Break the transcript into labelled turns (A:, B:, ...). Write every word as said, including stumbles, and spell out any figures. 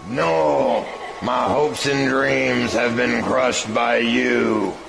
A: No, my hopes and dreams have been crushed by you.